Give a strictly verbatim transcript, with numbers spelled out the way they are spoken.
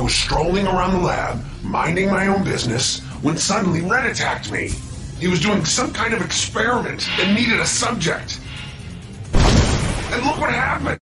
was strolling around the lab, minding my own business, when suddenly Red attacked me. He was doing some kind of experiment and needed a subject. And look what happened!